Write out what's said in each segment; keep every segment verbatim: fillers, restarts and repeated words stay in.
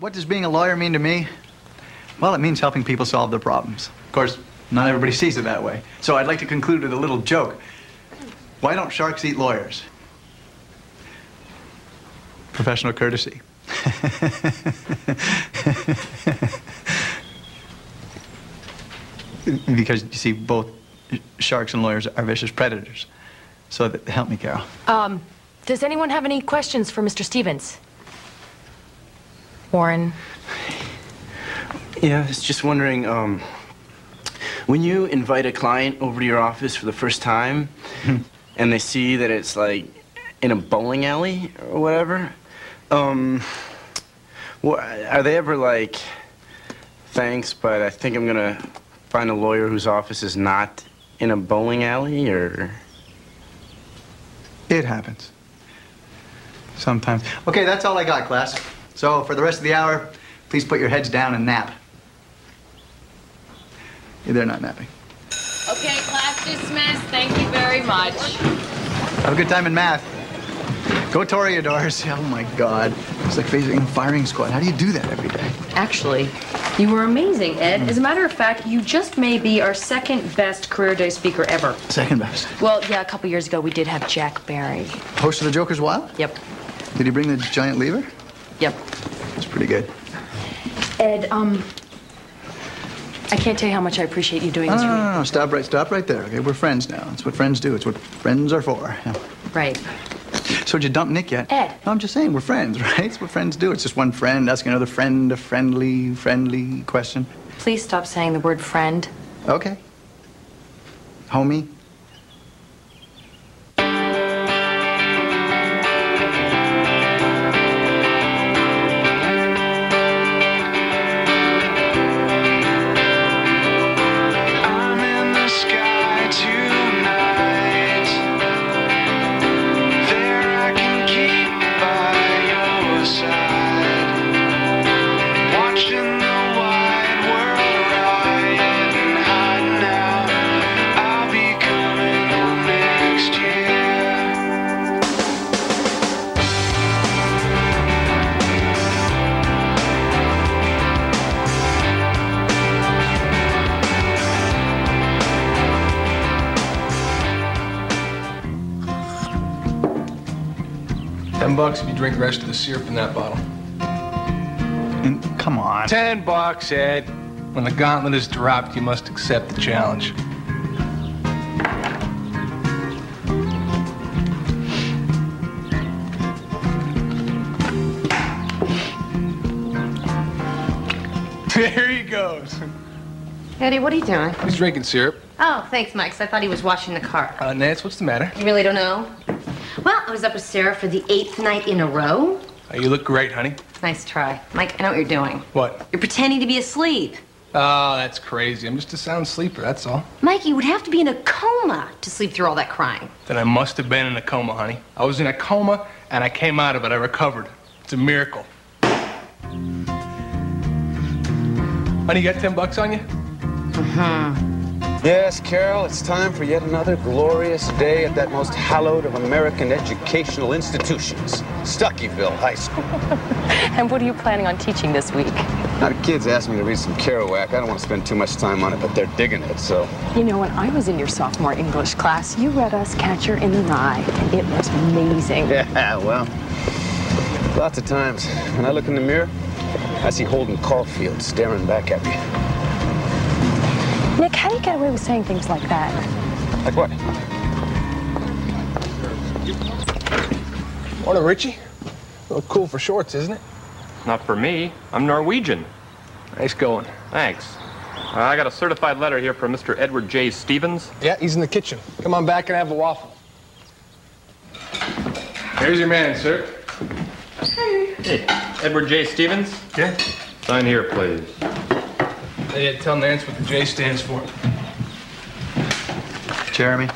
what does being a lawyer mean to me? Well, it means helping people solve their problems. Of course, not everybody sees it that way. So I'd like to conclude with a little joke. Why don't sharks eat lawyers? Professional courtesy. Because, you see, both sharks and lawyers are vicious predators. So, that, help me, Carol. Um, does anyone have any questions for Mister Stevens? Warren? Yeah, I was just wondering, um, when you invite a client over to your office for the first time, and they see that it's, like, in a bowling alley or whatever, um, are they ever like, thanks, but I think I'm gonna find a lawyer whose office is not in a bowling alley, or? It happens. Sometimes. Okay, that's all I got, class. So for the rest of the hour, please put your heads down and nap. They're not napping. Okay, class dismissed. Thank you very much. Have a good time in math. Go Toreadors. Oh, my God. It's like facing a firing squad. How do you do that every day? Actually, you were amazing, Ed. Mm. As a matter of fact, you just may be our second best career day speaker ever. Second best? Well, yeah, a couple years ago we did have Jack Barry. Host of the Joker's Wild? Yep. Did he bring the giant lever? Yep. That's pretty good. Ed, um... I can't tell you how much I appreciate you doing no, this no, for me. No, no, stop right, stop right there, okay? We're friends now. That's what friends do. It's what friends are for. Yeah. Right. So did you dump Nick yet? Ed. No, I'm just saying, we're friends, right? It's what friends do. It's just one friend asking another friend a friendly, friendly question. Please stop saying the word friend. Okay. Homie. Ten bucks if you drink the rest of the syrup in that bottle. And, come on. Ten bucks, Ed. When the gauntlet is dropped, you must accept the challenge. There he goes. Eddie, what are you doing? He's drinking syrup. Oh, thanks, Mike, 'cause I thought he was washing the car. Uh, Nance, what's the matter? You really don't know? Well, I was up with Sarah for the eighth night in a row. Uh, you look great, honey. Nice try. Mike, I know what you're doing. What? You're pretending to be asleep. Oh, that's crazy. I'm just a sound sleeper, that's all. Mike, you would have to be in a coma to sleep through all that crying. Then I must have been in a coma, honey. I was in a coma, and I came out of it. I recovered. It's a miracle. Honey, you got ten bucks on you? Mm-hmm. Yes, Carol, it's time for yet another glorious day at that most hallowed of American educational institutions, Stuckyville High School. And what are you planning on teaching this week? Now, the kids asked me to read some Kerouac. I don't want to spend too much time on it, but they're digging it, so... You know, when I was in your sophomore English class, you read us Catcher in the Rye. It was amazing. Yeah, well, lots of times when I look in the mirror, I see Holden Caulfield staring back at me. Nick, how do you get away with saying things like that? Like what? Morning, Richie. A little cool for shorts, isn't it? Not for me. I'm Norwegian. Nice going. Thanks. Uh, I got a certified letter here from Mister Edward J. Stevens. Yeah, he's in the kitchen. Come on back and have a waffle. Here's your man, sir. Hey. Hey, Edward J. Stevens? Yeah. Sign here, please. Yeah, tell Nance what the J stands for. Jeremy.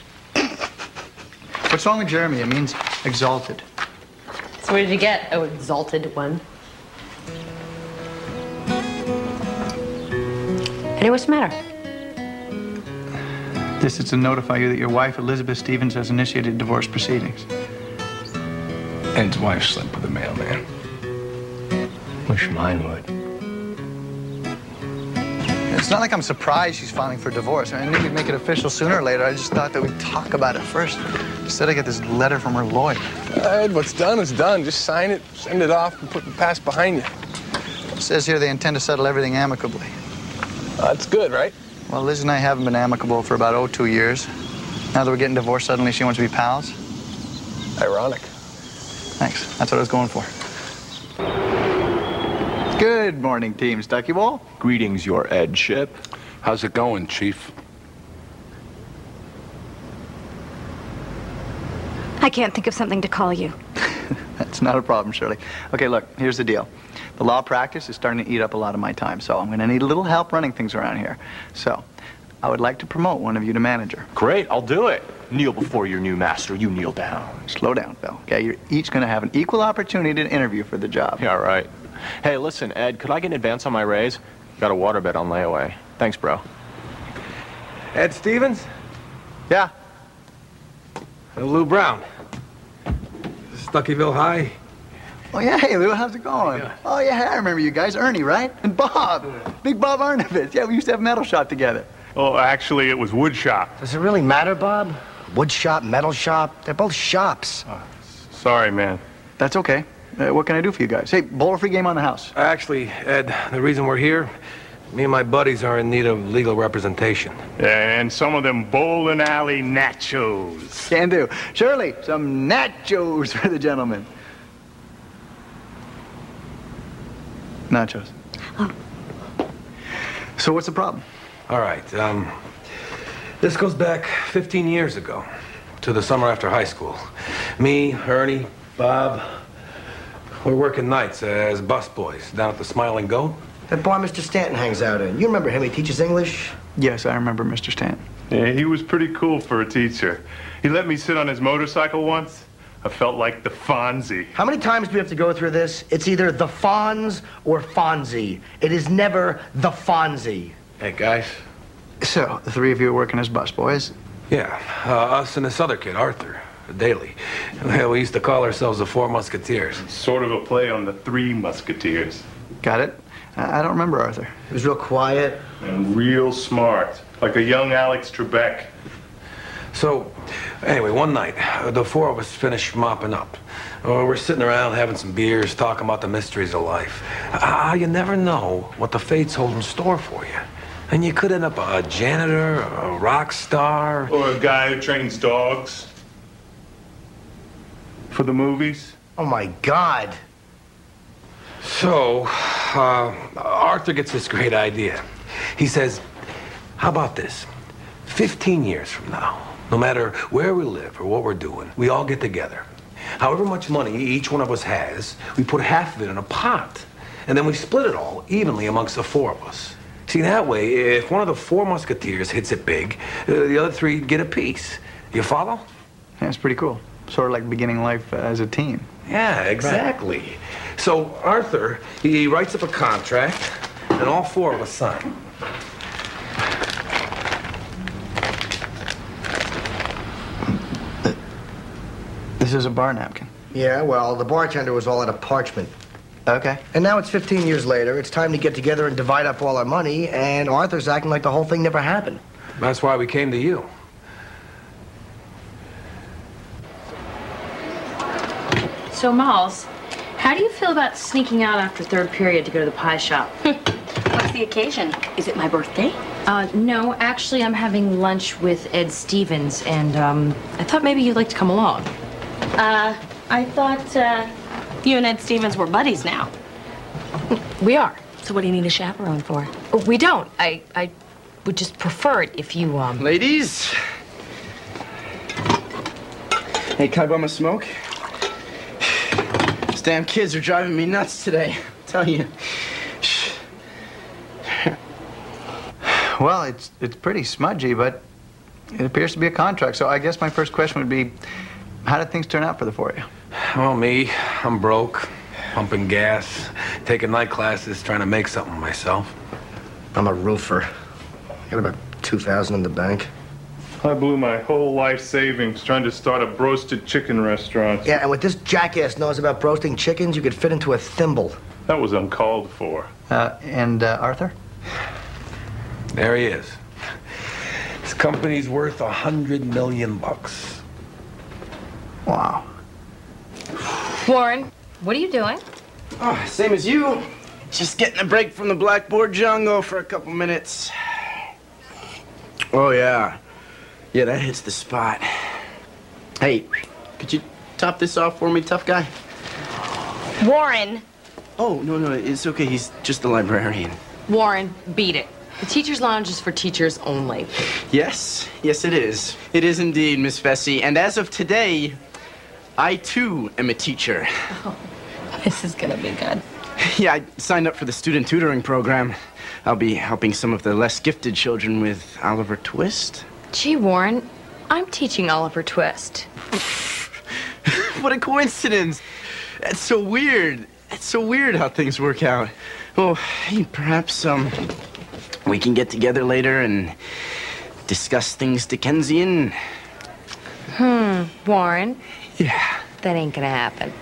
What's wrong with Jeremy? It means exalted. So what did you get? Oh, exalted one. Eddie, what's the matter? This is to notify you that your wife, Elizabeth Stevens, has initiated divorce proceedings. And his wife slept with the mailman. Wish mine would. It's not like I'm surprised she's filing for divorce. I knew we'd make it official sooner or later. I just thought that we'd talk about it first. Instead, I get this letter from her lawyer. Ed, what's done is done. Just sign it, send it off, and put the past behind you. It says here they intend to settle everything amicably. Uh, that's good, right? Well, Liz and I haven't been amicable for about, oh, two years. Now that we're getting divorced, suddenly she wants to be pals. Ironic. Thanks. That's what I was going for. Good morning, Team Stucky Ball. Greetings, your Edship. How's it going, Chief? I can't think of something to call you. That's not a problem, Shirley. Okay, look, here's the deal. The law practice is starting to eat up a lot of my time, so I'm going to need a little help running things around here. So, I would like to promote one of you to manager. Great, I'll do it. Kneel before your new master. You kneel down. Slow down, Bill. Okay, you're each going to have an equal opportunity to interview for the job. Yeah, right. Hey, listen, Ed, could I get an advance on my raise? Got a waterbed on layaway. Thanks, bro. Ed Stevens? Yeah. Lou Brown. Stuckyville High. Oh, yeah, hey, Lou, how's it going? Yeah. Oh, yeah, I remember you guys. Ernie, right? And Bob. Yeah. Big Bob Arnovitz. Yeah, we used to have metal shop together. Oh, actually, it was wood shop. Does it really matter, Bob? Wood shop, metal shop, they're both shops. Oh, sorry, man. That's okay. Uh, what can I do for you guys? Hey, bowler free game on the house. Actually, Ed, the reason we're here, me and my buddies are in need of legal representation. And some of them bowling alley nachos. Can do. Shirley, some nachos for the gentleman. Nachos. Oh. So what's the problem? All right, um, this goes back fifteen years ago, to the summer after high school. Me, Ernie, Bob, we're working nights as busboys down at the Smiling Goat. That bar Mister Stanton hangs out in. You remember him, he teaches English? Yes, I remember Mister Stanton. Yeah, he was pretty cool for a teacher. He let me sit on his motorcycle once. I felt like the Fonzie. How many times do we have to go through this? It's either the Fonz or Fonzie. It is never the Fonzie. Hey, guys. So, the three of you are working as busboys? Yeah, uh, us and this other kid, Arthur, Daly. We used to call ourselves the Four Musketeers. Sort of a play on the Three Musketeers. Got it. I don't remember Arthur. He was real quiet. And real smart. Like a young Alex Trebek. So, anyway, one night, uh, the four of us finished mopping up. Uh, we're sitting around having some beers, talking about the mysteries of life. Ah, uh, you never know what the fates hold in store for you. And you could end up a janitor, a rock star. Or a guy who trains dogs. For the movies. Oh, my God. So, uh, Arthur gets this great idea. He says, how about this? Fifteen years from now, no matter where we live or what we're doing, we all get together. However much money each one of us has, we put half of it in a pot. And then we split it all evenly amongst the four of us. See, that way, if one of the Four Musketeers hits it big, uh, the other three get a piece. You follow? Yeah, it's pretty cool. Sort of like beginning life uh, as a team. Yeah, exactly. Right. So Arthur, he writes up a contract, and all four of us sign. This is a bar napkin. Yeah, well, the bartender was all out of parchment. Okay. And now it's fifteen years later. It's time to get together and divide up all our money, and Arthur's acting like the whole thing never happened. That's why we came to you. So, Miles, how do you feel about sneaking out after third period to go to the pie shop? What's the occasion? Is it my birthday? Uh, no, actually, I'm having lunch with Ed Stevens, and, um, I thought maybe you'd like to come along. Uh, I thought, uh, you and Ed Stevens were buddies now. We are. So what do you need a chaperone for? We don't. I, I would just prefer it if you, um... Ladies? Hey, can I bum a smoke? These damn kids are driving me nuts today. I tell you. Well, it's it's pretty smudgy, but it appears to be a contract. So I guess my first question would be, how did things turn out for the four of you? Well, me, I'm broke, pumping gas, taking night classes, trying to make something of myself. I'm a roofer. I got about two thousand in the bank. I blew my whole life savings trying to start a broasted chicken restaurant. Yeah, and what this jackass knows about roasting chickens, you could fit into a thimble. That was uncalled for. Uh, and uh, Arthur? There he is. His company's worth a hundred million bucks. Wow. Warren, what are you doing? Oh, same as you. Just getting a break from the blackboard jungle for a couple minutes. Oh, yeah. Yeah, that hits the spot. Hey, could you top this off for me, tough guy? Warren. Oh, no, no, it's okay. He's just the librarian. Warren, beat it. The teacher's lounge is for teachers only. Yes, yes, it is. It is indeed, Miss Vesey. And as of today, I, too, am a teacher. Oh, this is gonna be good. Yeah, I signed up for the student tutoring program. I'll be helping some of the less gifted children with Oliver Twist. Gee, Warren, I'm teaching Oliver Twist. What a coincidence. That's so weird. It's so weird how things work out. Well, hey, perhaps, um, we can get together later and discuss things Dickensian. Hmm, Warren? Yeah. That ain't gonna happen.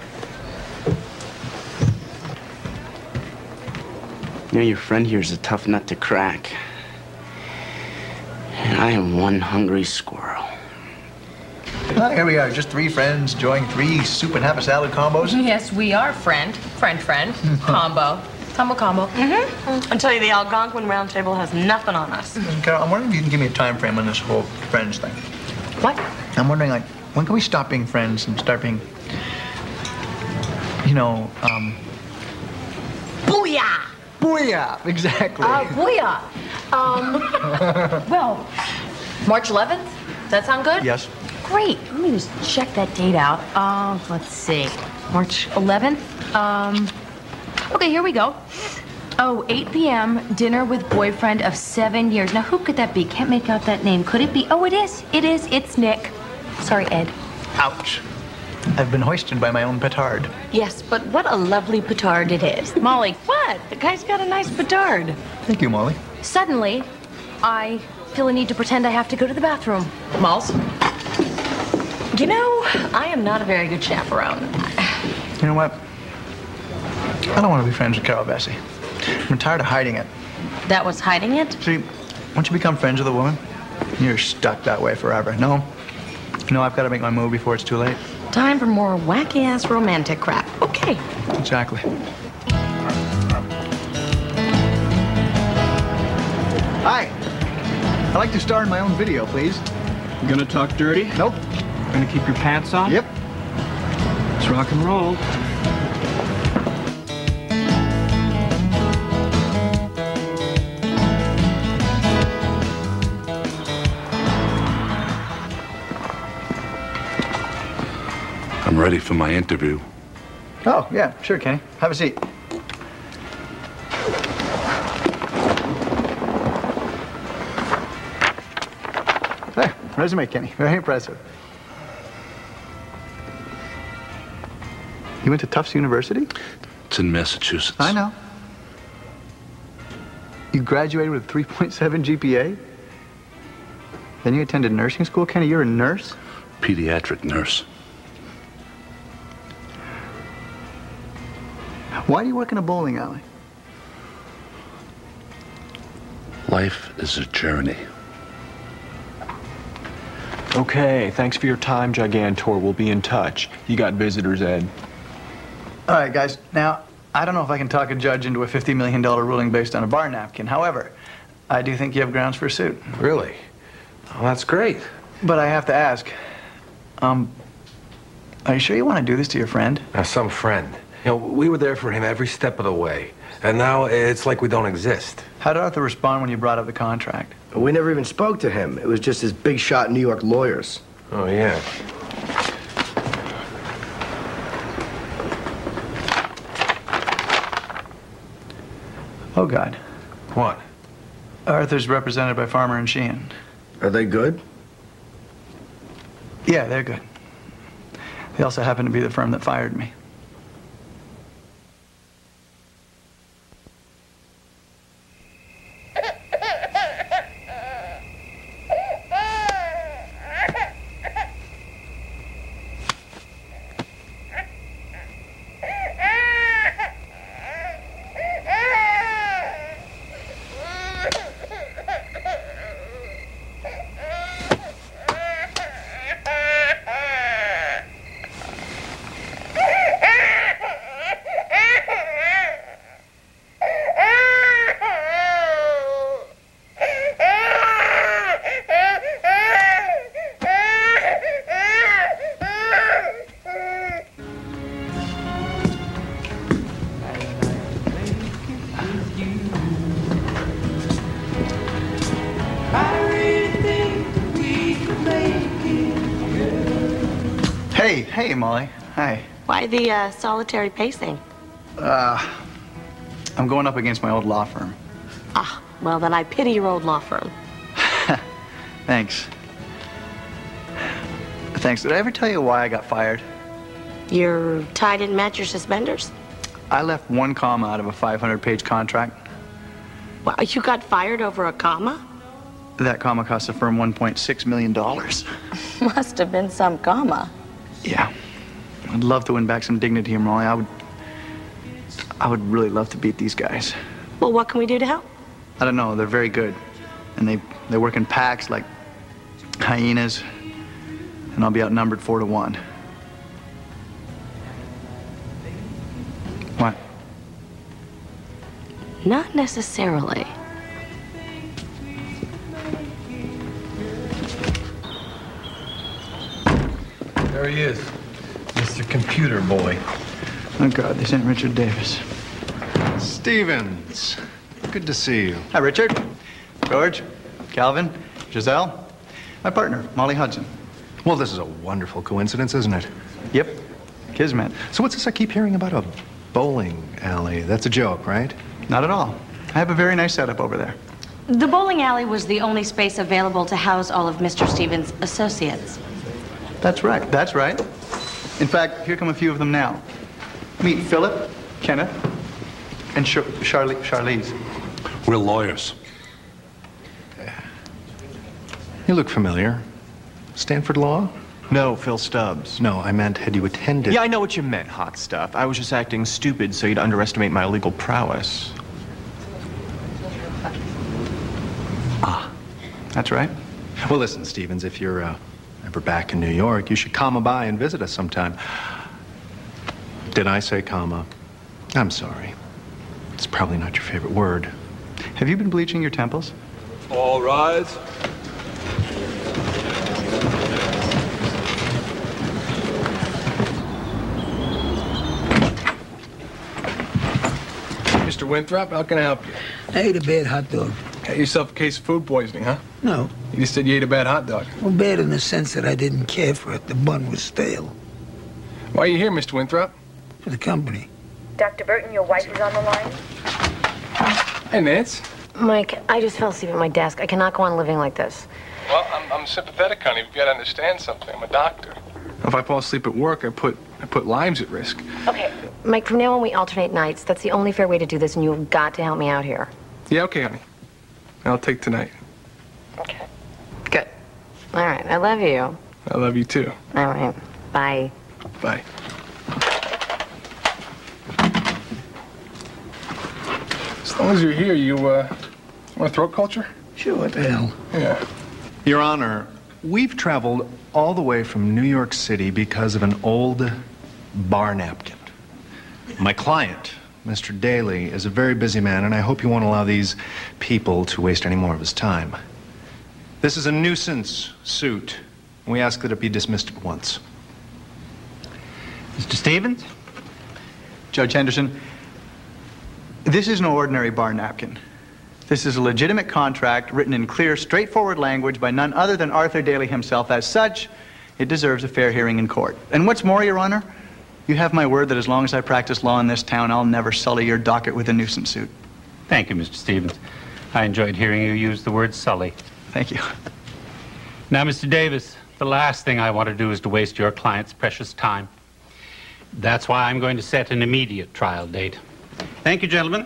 You know, your friend here is a tough nut to crack. And I am one hungry squirrel. Well, here we are, just three friends enjoying three soup and half a salad combos. Yes, we are friend. Friend, friend. Combo. Combo, combo. Mm-hmm. I'll tell you, the Algonquin Round Table has nothing on us. Carol, I'm wondering if you can give me a time frame on this whole friends thing. What? I'm wondering, like, when can we stop being friends and start being, you know, um... Booyah! Booyah! Exactly. Uh, booyah! Um, well, March eleventh? Does that sound good? Yes. Great. Let me just check that date out. Uh, let's see. March eleventh? Um, okay, here we go. Oh, eight p m, dinner with boyfriend of seven years. Now, who could that be? Can't make out that name. Could it be? Oh, it is. It is. It's Nick. Sorry, Ed. Ouch. I've been hoisted by my own petard. Yes, but what a lovely petard it is. Molly, what? The guy's got a nice petard. Thank you, Molly. Suddenly, I feel a need to pretend I have to go to the bathroom. Malls? You know, I am not a very good chaperone. You know what? I don't want to be friends with Carol Vesey. I'm tired of hiding it. That was hiding it? See, once you become friends with a woman, you're stuck that way forever. No? No, I've got to make my move before it's too late. Time for more wacky-ass romantic crap. Okay. Exactly. Hi. I'd like to star in my own video, please. You gonna talk dirty? Nope. Gonna keep your pants on? Yep. Let's rock and roll. I'm ready for my interview. Oh, yeah, sure, Kenny. Have a seat. Hey, resume, Kenny. Very impressive. You went to Tufts University? It's in Massachusetts. I know. You graduated with a three point seven G P A? Then you attended nursing school, Kenny? You're a nurse? Pediatric nurse. Why do you work in a bowling alley? Life is a journey. Okay, thanks for your time, Gigantor. We'll be in touch. You got visitors, Ed. All right, guys. Now, I don't know if I can talk a judge into a fifty million dollar ruling based on a bar napkin. However, I do think you have grounds for a suit. Really? Oh, that's great. But I have to ask, um, are you sure you want to do this to your friend? Now, some friend. You know, we were there for him every step of the way. And now it's like we don't exist. How did Arthur respond when you brought up the contract? We never even spoke to him. It was just his big shot New York lawyers. Oh, yeah. Oh, God. What? Arthur's represented by Farmer and Sheehan. Are they good? Yeah, they're good. They also happen to be the firm that fired me. Hey, hey, Molly. Hi. Why the uh, solitary pacing? Uh, I'm going up against my old law firm. Ah, well, then I pity your old law firm. Thanks. Thanks. Did I ever tell you why I got fired? Your tie didn't match your suspenders? I left one comma out of a five hundred page contract. Well, you got fired over a comma? That comma cost the firm one point six million dollars. Must have been some comma. Yeah. I'd love to win back some dignity here, Molly. I would... I would really love to beat these guys. Well, what can we do to help? I don't know. They're very good. And they, they work in packs like hyenas. And I'll be outnumbered four to one. What? Not necessarily. There he is, Mister Computer Boy. Oh, God, they sent Richard Davis. Stevens, good to see you. Hi, Richard. George, Calvin, Giselle. My partner, Molly Hudson. Well, this is a wonderful coincidence, isn't it? Yep. Kismet. So what's this I keep hearing about a bowling alley? That's a joke, right? Not at all. I have a very nice setup over there. The bowling alley was the only space available to house all of Mister Stevens' associates. That's right. That's right. In fact, here come a few of them now. Meet Philip, Kenneth, and Char Charlie Charlize. We're lawyers. You look familiar. Stanford Law? No, Phil Stubbs. No, I meant had you attended... Yeah, I know what you meant, hot stuff. I was just acting stupid so you'd underestimate my legal prowess. Ah, that's right. Well, listen, Stevens, if you're uh, ever back in New York, you should come by and visit us sometime. Did I say comma? I'm sorry. It's probably not your favorite word. Have you been bleaching your temples? All rise. Mister Winthrop, how can I help you? I ate a bad hot dog. Got yourself a case of food poisoning, huh? No. You just said you ate a bad hot dog. Well, bad in the sense that I didn't care for it. The bun was stale. Why are you here, Mister Winthrop? For the company. Doctor Burton, your wife is on the line. Hey, Nance. Mike, I just fell asleep at my desk. I cannot go on living like this. Well, I'm, I'm sympathetic, honey. You've got to understand something. I'm a doctor. If I fall asleep at work, I put I put lives at risk. Okay, Mike, from now on we alternate nights. That's the only fair way to do this, and you've got to help me out here. Yeah, okay, honey. I'll take tonight. Okay. Good. All right, I love you. I love you, too. All right, bye. Bye. As long as you're here, you, uh, want a throat culture? Sure, what the hell? Yeah. Your Honor, we've traveled all the way from New York City because of an old bar napkin. My client, Mister Daly, is a very busy man, and I hope you won't allow these people to waste any more of his time. This is a nuisance suit, and we ask that it be dismissed at once. Mister Stevens? Judge Henderson, this is no ordinary bar napkin. This is a legitimate contract written in clear, straightforward language by none other than Arthur Daly himself. As such, it deserves a fair hearing in court. And what's more, Your Honor, you have my word that as long as I practice law in this town, I'll never sully your docket with a nuisance suit. Thank you, Mister Stevens. I enjoyed hearing you use the word sully. Thank you. Now, Mister Davis, the last thing I want to do is to waste your client's precious time. That's why I'm going to set an immediate trial date. Thank you, gentlemen.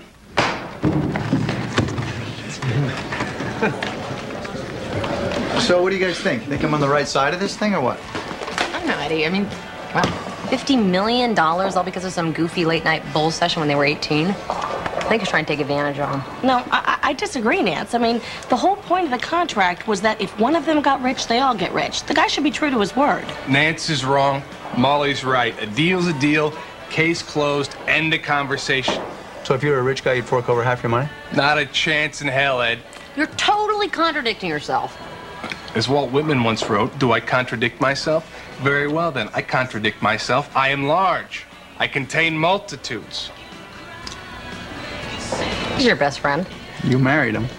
So what do you guys think? Think I'm on the right side of this thing or what? I don't know, Eddie. I mean, come on. fifty million dollars all because of some goofy late-night bull session when they were eighteen? I think he's trying to take advantage of them. No, I, I disagree, Nance. I mean, the whole point of the contract was that if one of them got rich, they all get rich. The guy should be true to his word. Nance is wrong. Molly's right. A deal's a deal. Case closed. End of conversation. So if you were a rich guy, you'd fork over half your money? Not a chance in hell, Ed. You're totally contradicting yourself. As Walt Whitman once wrote, do I contradict myself? Very well, then. I contradict myself. I am large. I contain multitudes. He's your best friend. You married him.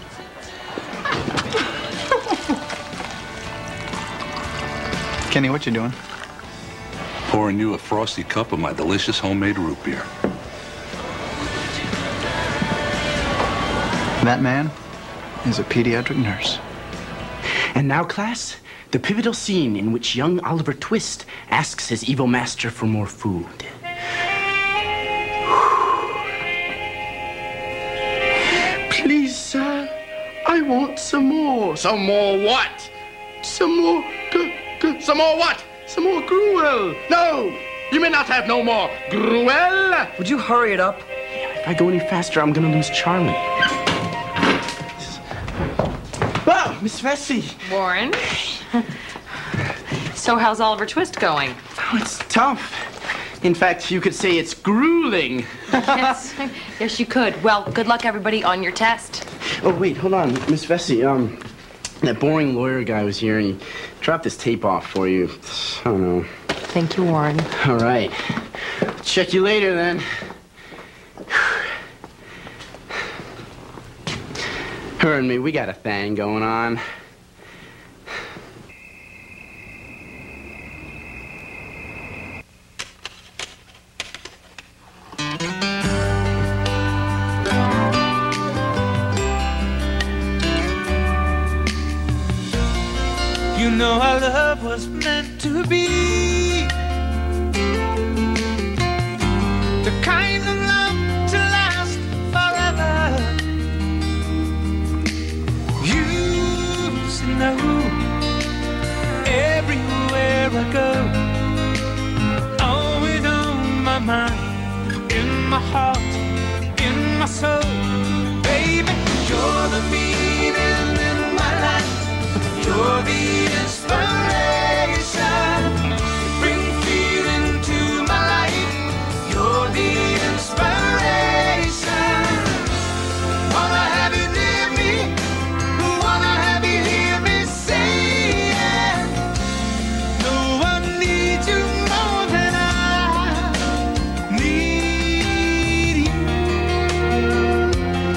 Kenny, what you doing? Pouring you a frosty cup of my delicious homemade root beer. That man is a pediatric nurse. And now, class, the pivotal scene in which young Oliver Twist asks his evil master for more food. Please, sir, I want some more. Some more what? Some more, g g some more what? Some more gruel. No, you may not have no more gruel. Would you hurry it up? If I go any faster, I'm gonna lose Charlie. Oh, Miss Vesey. Warren. So how's Oliver Twist going? Oh, it's tough. In fact, you could say it's grueling. Yes, yes, you could. Well, good luck, everybody, on your test. Oh, wait, hold on. Miss Vesey, um, that boring lawyer guy was here and he dropped this tape off for you. I don't know. Thank you, Warren. All right. Check you later, then. Her and me, we got a thing going on. You know our love was meant to be the kind of love to last forever. You should know everywhere I go, always on my mind, in my heart, in my soul. Baby, you're the meaning in my life. You're the inspiration. You bring feeling to my life. You're the inspiration. Wanna have you near me. Wanna have you hear me say it. No one needs you more than I need you.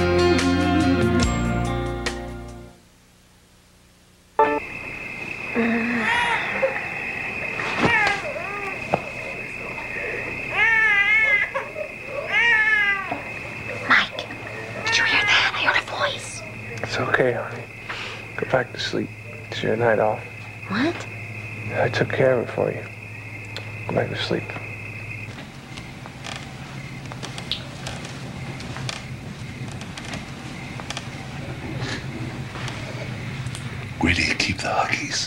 It's okay, honey. Go back to sleep. It's your night off. What? I took care of it for you. Go back to sleep. Where do you keep the huggies?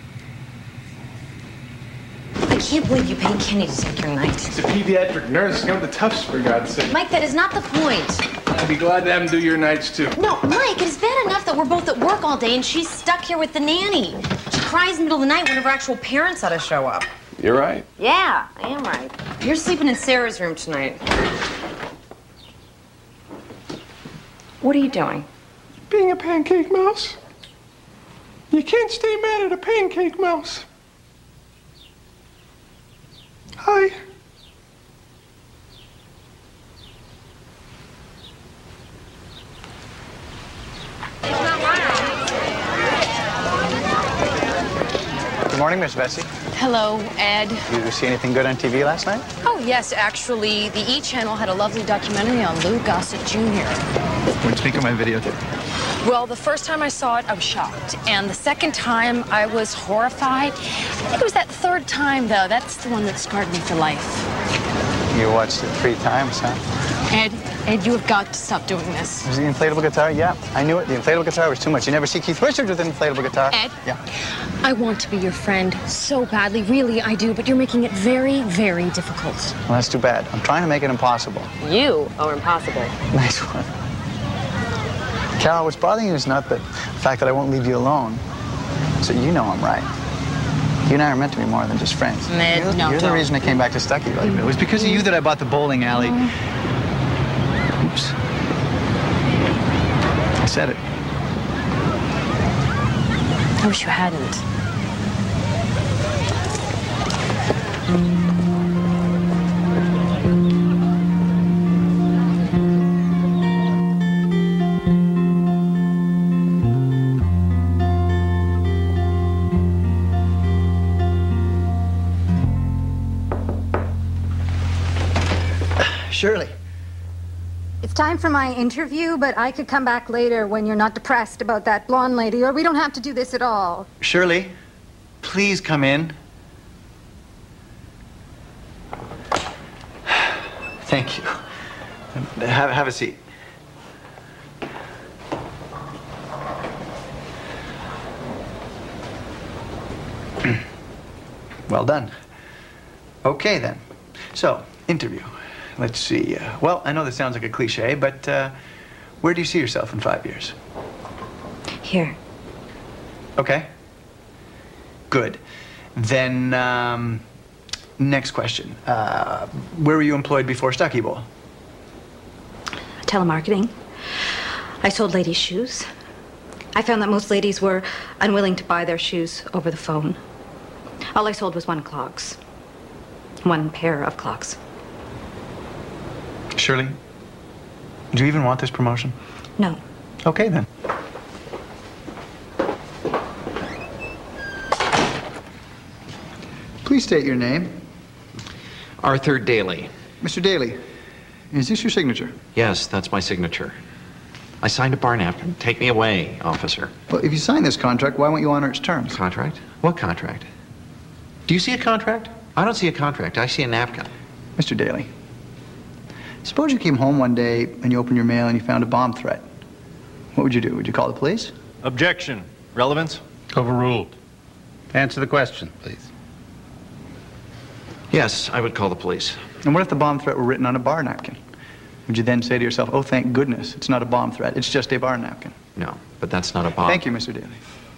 I can't believe you paid Kenny to take your night. He's a pediatric nurse. Give him the tufts, for God's sake. Mike, that is not the point. I'd be glad to have him do your nights, too. No, Mike, it is bad enough that we're both at work all day and she's stuck here with the nanny. She cries in the middle of the night whenever actual parents ought to show up. You're right. Yeah, I am right. You're sleeping in Sarah's room tonight. What are you doing? Being a pancake mouse. You can't stay mad at a pancake mouse. Hi. Good morning, Miss Vesey. Hello, Ed. You see anything good on T V last night? Oh, yes, actually, the E! Channel had a lovely documentary on Lou Gossett Junior What'd you think of my videotape? Well, the first time I saw it, I was shocked. And the second time, I was horrified. I think it was that third time, though. That's the one that scarred me for life. You watched it three times, huh? Ed, Ed, you have got to stop doing this. Was the inflatable guitar? Yeah, I knew it. The inflatable guitar was too much. You never see Keith Richards with an inflatable guitar. Ed? Yeah. I want to be your friend so badly. Really, I do. But you're making it very, very difficult. Well, that's too bad. I'm trying to make it impossible. You are impossible. Nice one. Carol, what's bothering you is not the fact that I won't leave you alone. So you know I'm right. You and I are meant to be more than just friends. Ed, you're no, you're the don't. reason I came back to Stuckyville. It was because of you that I bought the bowling alley. Oops. I said it. I wish you hadn't. Shirley. It's time for my interview, but I could come back later when you're not depressed about that blonde lady, or we don't have to do this at all. Shirley, please come in. Thank you. Have, have a seat. Well done. Okay, then. So, interview. Let's see. Uh, well, I know this sounds like a cliche, but uh, where do you see yourself in five years? Here. Okay. Good. Then, um, next question. Uh, where were you employed before Stucky Bowl? Telemarketing. I sold ladies' shoes. I found that most ladies were unwilling to buy their shoes over the phone. All I sold was one clogs. One pair of clogs. Shirley, do you even want this promotion? No. Okay, then. Please state your name. Arthur Daly. Mister Daly, is this your signature? Yes, that's my signature. I signed a bar napkin. Take me away, officer. Well, if you sign this contract, why won't you honor its terms? Contract? What contract? Do you see a contract? I don't see a contract. I see a napkin. Mister Daly, suppose you came home one day and you opened your mail and you found a bomb threat. What would you do? Would you call the police? Objection. Relevance? Overruled. Answer the question, please. Yes, I would call the police. And what if the bomb threat were written on a bar napkin? Would you then say to yourself, oh, thank goodness, it's not a bomb threat, it's just a bar napkin? No, but that's not a bomb. Thank you, Mister Daly.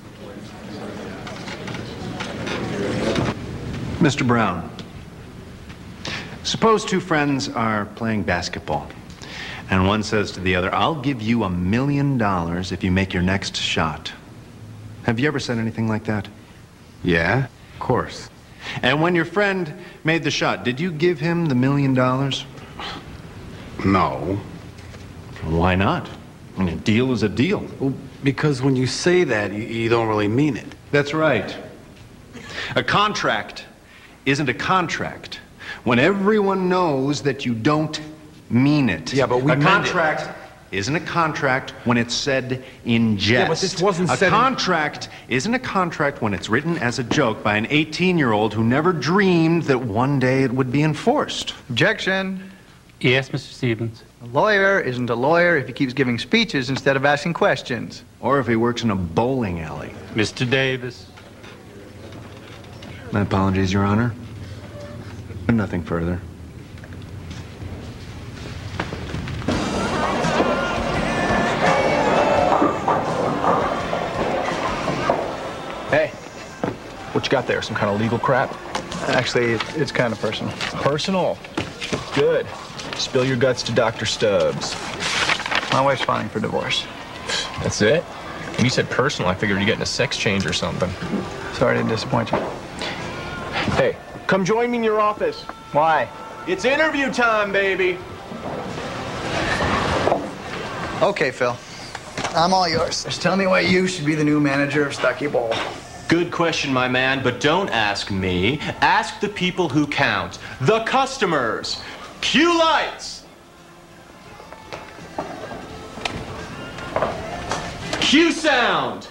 Mister Brown, suppose two friends are playing basketball, and one says to the other, I'll give you a million dollars if you make your next shot. Have you ever said anything like that? Yeah, of course. And when your friend made the shot, did you give him the million dollars? No. Why not? I mean, a deal is a deal. Well, because when you say that, you, you don't really mean it. That's right. A contract isn't a contract when everyone knows that you don't mean it. Yeah, but we a meant contract it. isn't a contract when it's said in jest. Yeah, but this wasn't a said in- contract isn't a contract when it's written as a joke by an eighteen-year-old who never dreamed that one day it would be enforced. Objection. Yes, Mister Stevens. A lawyer isn't a lawyer if he keeps giving speeches instead of asking questions. Or if he works in a bowling alley. Mister Davis. My apologies, Your Honor. But nothing further. Hey, what you got there? Some kind of legal crap? Actually, it, it's kind of personal. Personal? Good. Spill your guts to Doctor Stubbs. My wife's filing for divorce. That's it? When you said personal, I figured you're getting a sex change or something. Sorry to disappoint you. Hey, come join me in your office. Why? It's interview time, baby. Okay, Phil. I'm all yours. Just tell me why you should be the new manager of Stucky Bowl. Good question, my man, but don't ask me. Ask the people who count. The customers. Cue lights. Cue sound.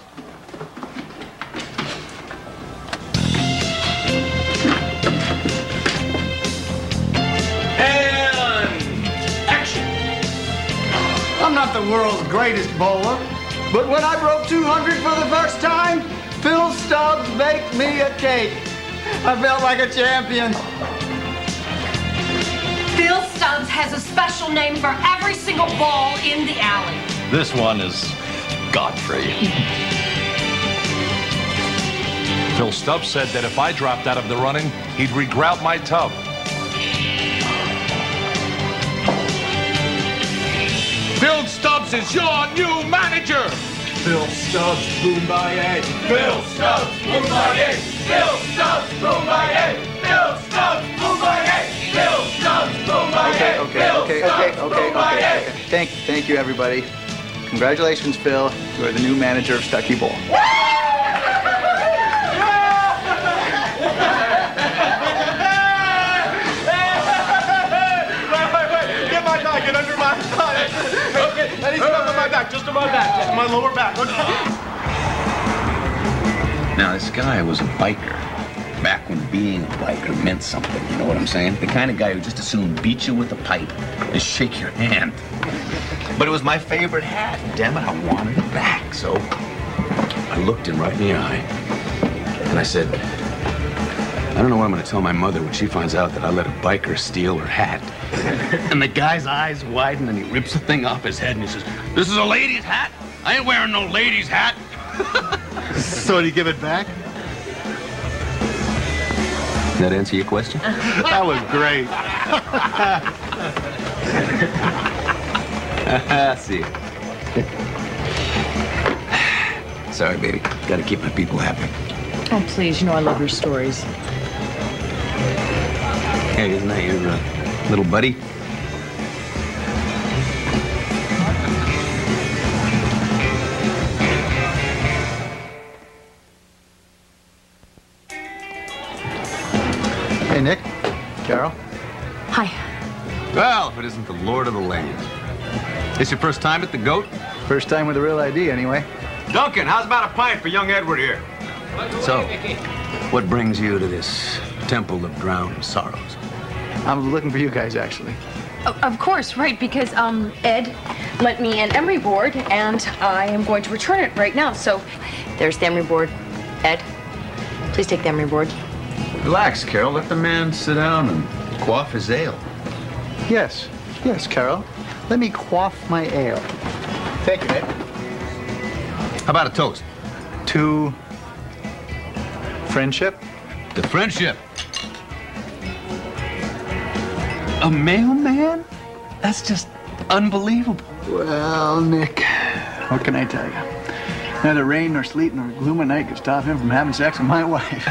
And action. I'm not the world's greatest bowler, but when I broke two hundred for the first time, Phil Stubbs baked me a cake. I felt like a champion. Phil Stubbs has a special name for every single ball in the alley. This one is Godfrey. Phil Stubbs said that if I dropped out of the running, he'd regrout my tub. Phil Stubbs is your new manager. Phil Stubbs, Boombaye. Phil Stubbs, Boombaye. Phil Stubbs, Boombaye. Phil Stubbs, Boombaye. Phil Stubbs, Boombaye. Okay, okay, okay, okay, okay, okay, okay. Thank, thank you, everybody. Congratulations, Phil. You are the new manager of Stucky Bowl. back, just on my back, just my lower back. Now, this guy was a biker. Back when being a biker meant something, you know what I'm saying? The kind of guy who just as soon beat you with a pipe as shake your hand. But it was my favorite hat. Damn it, I wanted it back. So I looked him right in the eye, and I said, I don't know what I'm going to tell my mother when she finds out that I let a biker steal her hat. And the guy's eyes widen, and he rips the thing off his head, and he says, this is a lady's hat? I ain't wearing no lady's hat. So did he give it back? That answer your question? That was great. See you. Sorry, baby. Gotta keep my people happy. Oh, please, you know I love your stories. Hey, isn't that your uh, little buddy? Hey, Nick. Carol. Hi. Well, if it isn't the Lord of the Land. This your first time at the Goat? First time with a real I D, anyway. Duncan, how's about a pint for young Edward here? So, what brings you to this temple of drowned sorrows? I'm looking for you guys, actually. Oh, of course, right, because um, Ed lent me an emery board, and I am going to return it right now. So, there's the emery board. Ed, please take the emery board. Relax, Carol. Let the man sit down and quaff his ale. Yes. Yes, Carol. Let me quaff my ale. Thank you, Nick. How about a toast? To friendship? To friendship. A mailman? That's just unbelievable. Well, Nick, what can I tell you? Neither rain nor sleet nor gloom at night could stop him from having sex with my wife.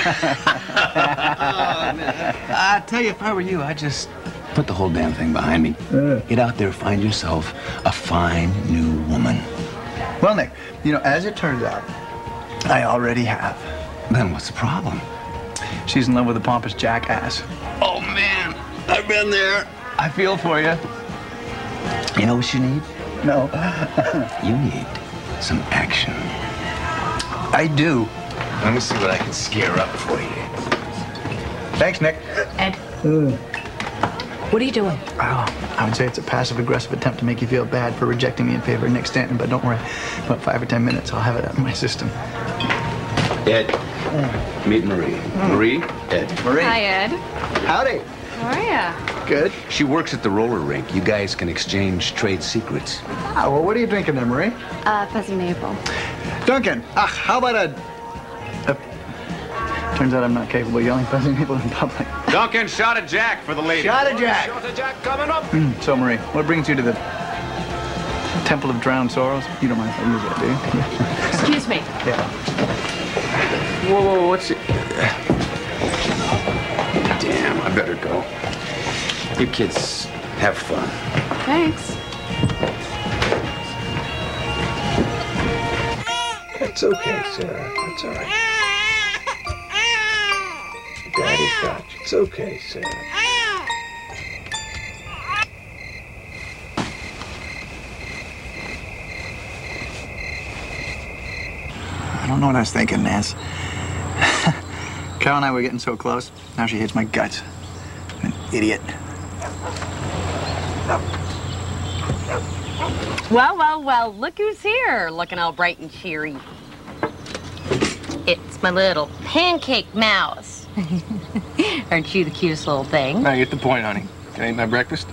I tell you, if I were you, I'd just put the whole damn thing behind me. Uh. Get out there, find yourself a fine new woman. Well, Nick, you know, as it turns out, I already have. Then what's the problem? She's in love with a pompous jackass. Oh, man, I've been there. I feel for you. You know what you need? No. You need some action. I do. Let me see what I can scare up for you. Thanks, Nick. Ed. Mm. What are you doing? Oh, I would say it's a passive-aggressive attempt to make you feel bad for rejecting me in favor of Nick Stanton, but don't worry. About five or ten minutes, I'll have it out of my system. Ed, mm. meet Marie. Mm. Marie, Ed. Marie. Hi, Ed. Howdy. How are ya? Good. She works at the roller rink. You guys can exchange trade secrets. Ah, well, what are you drinking there, Marie? Uh, fuzzy maple. Duncan, ah, how about a... a... Turns out I'm not capable of yelling fuzzy people in public. Duncan, shot a jack for the lady. Shot a jack. Shot a jack coming up. Mm, so, Marie, what brings you to the Temple of Drowned Sorrows? You don't mind if I use that, do you? Excuse me. Yeah. Whoa, whoa, what's it? Damn, I better go. You kids have fun. Thanks. That's okay, Sarah. That's all right. Daddy's got you. It's okay, Sarah. I don't know what I was thinking, Nance. Carol and I were getting so close. Now she hates my guts. I'm an idiot. Well, well, well, look who's here, looking all bright and cheery. It's my little pancake mouse. Aren't you the cutest little thing? I get the point, honey. Can I eat my breakfast?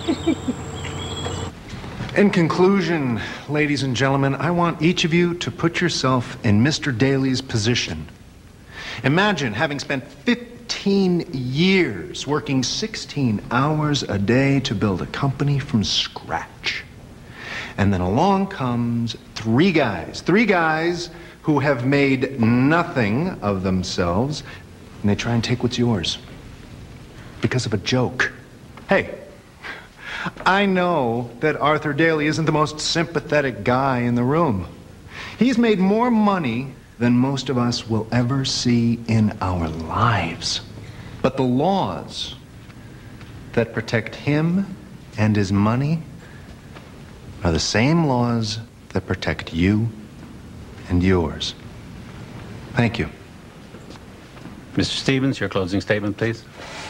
In conclusion, ladies and gentlemen, I want each of you to put yourself in Mister Daly's position. Imagine having spent fifteen years working sixteen hours a day to build a company from scratch. And then along comes three guys, three guys who have made nothing of themselves, and they try and take what's yours because of a joke. Hey, I know that Arthur Daly isn't the most sympathetic guy in the room. He's made more money than most of us will ever see in our lives. But the laws that protect him and his money are the same laws that protect you and yours. Thank you. Mister Stevens, your closing statement, please.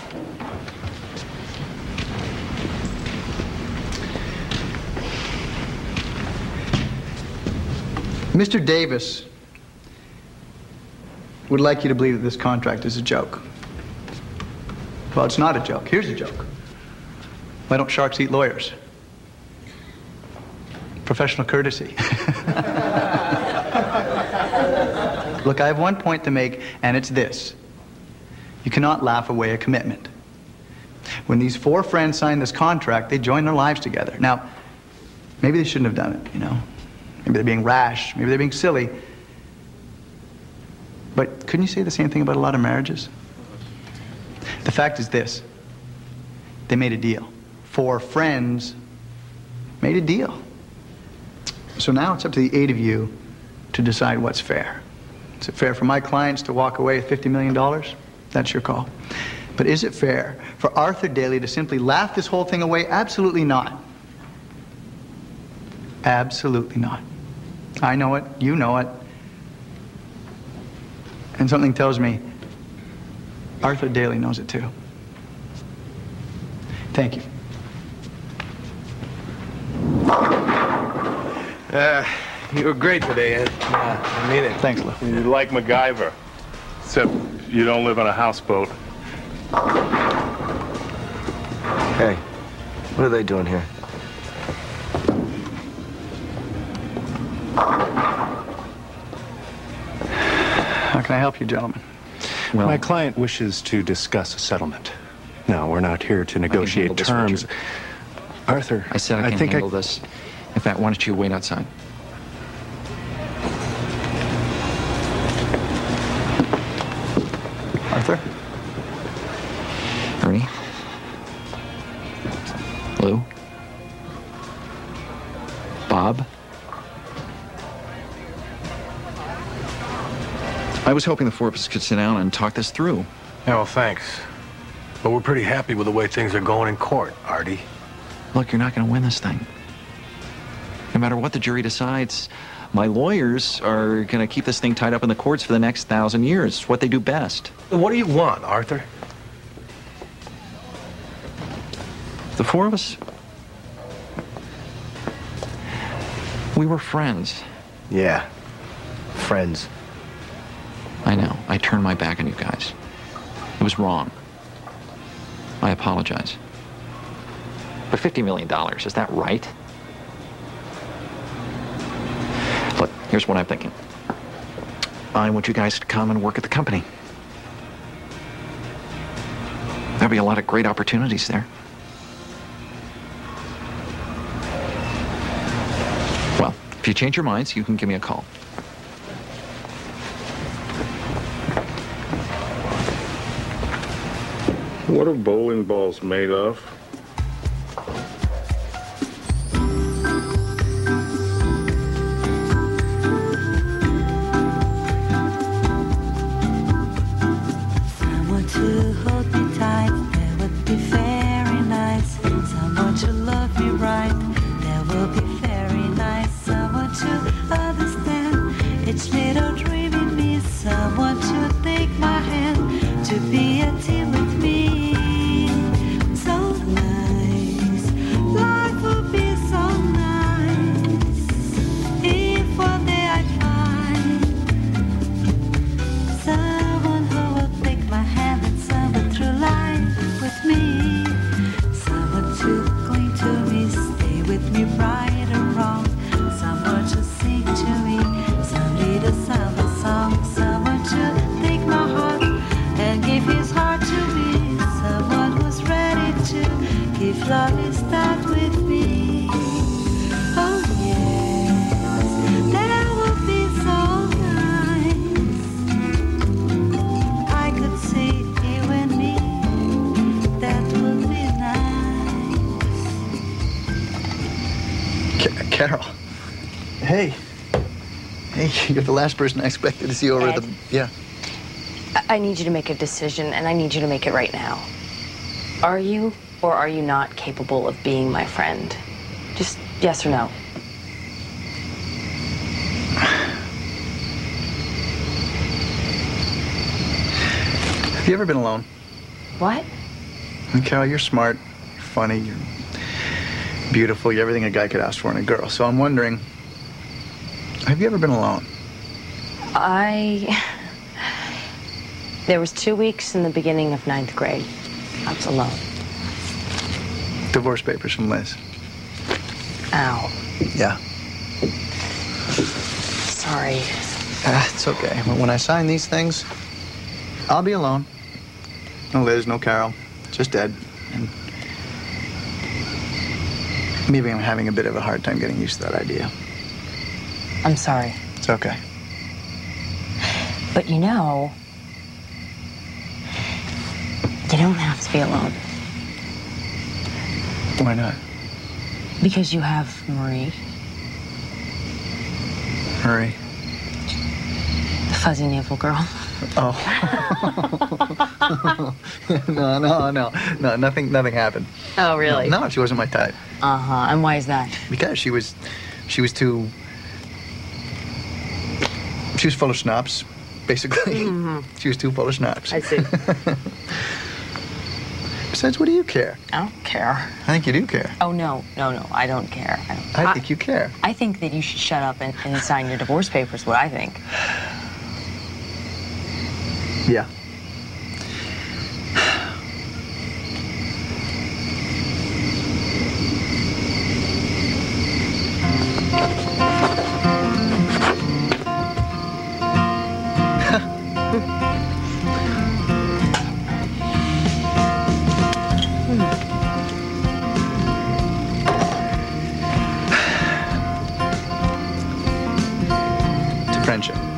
Mister Davis would like you to believe that this contract is a joke. Well, it's not a joke. Here's a joke. Why don't sharks eat lawyers? Professional courtesy. Look, I have one point to make, and it's this. You cannot laugh away a commitment. When these four friends signed this contract, they joined their lives together. Now, maybe they shouldn't have done it, you know? Maybe they're being rash, maybe they're being silly. But couldn't you say the same thing about a lot of marriages? The fact is this. They made a deal. Four friends made a deal. So now it's up to the eight of you to decide what's fair. Is it fair for my clients to walk away with fifty million dollars? That's your call. But is it fair for Arthur Daly to simply laugh this whole thing away? Absolutely not. Absolutely not. I know it, you know it. And something tells me Arthur Daly knows it too. Thank you. Uh, you were great today, Ed. Uh, I mean it. Thanks, Lou. You're like MacGyver, except you don't live on a houseboat. Hey, what are they doing here? How can I help you, gentlemen? Well, my client wishes to discuss a settlement. No, we're not here to negotiate this, terms. Richard. Arthur, I said I, I can think handle I... this. In fact, why don't you wait outside? Arthur? Ernie? Lou? Bob? I was hoping the four of us could sit down and talk this through. Yeah, well, thanks. But we're pretty happy with the way things are going in court, Artie. Look, you're not going to win this thing. No matter what the jury decides, my lawyers are going to keep this thing tied up in the courts for the next thousand years. It's what they do best. What do you want, Arthur? The four of us, we were friends. Yeah, friends. I know. I turned my back on you guys. It was wrong. I apologize. But fifty million dollars, is that right? Look, here's what I'm thinking. I want you guys to come and work at the company. There'll be a lot of great opportunities there. Well, if you change your minds, you can give me a call. What are bowling balls made of? Someone to hold me tight, that would be very nice. Someone to love me right, that would be very nice. Someone to understand each little dream in me. Someone to take my hand, to be a team with me. Love is that with me. Oh yes, that would be so nice. I could see you and me. That would be nice. Ca Carol. Hey. Hey, you're the last person I expected to see over Ed, the... Yeah. I, I need you to make a decision, and I need you to make it right now. Are you or are you not capable of being my friend? Just yes or no. you ever been alone? What? And Carol, you're smart, you're funny, you're beautiful, you're everything a guy could ask for in a girl. So I'm wondering, have you ever been alone? I... There was two weeks in the beginning of ninth grade. I was alone. Divorce papers from Liz. Ow. Yeah. Sorry. Ah, it's okay. But when I sign these things, I'll be alone. No Liz, no Carol. Just Ed. And maybe I'm having a bit of a hard time getting used to that idea. I'm sorry. It's okay. But you know, you don't have to be alone. Why not? Because you have Marie. Marie? The fuzzy navel girl. Oh. no, no, no. No, nothing, nothing happened. Oh, really? No, no, she wasn't my type. Uh-huh. And why is that? Because she was, she was too, she was full of schnapps, basically. Mm-hmm. She was too full of schnapps. I see. Besides, what do you care? I don't care. I think you do care. Oh, no, no, no, I don't care. I, don't. I think you care. I think that you should shut up and, and sign your divorce papers, what I think. Yeah. To friendship.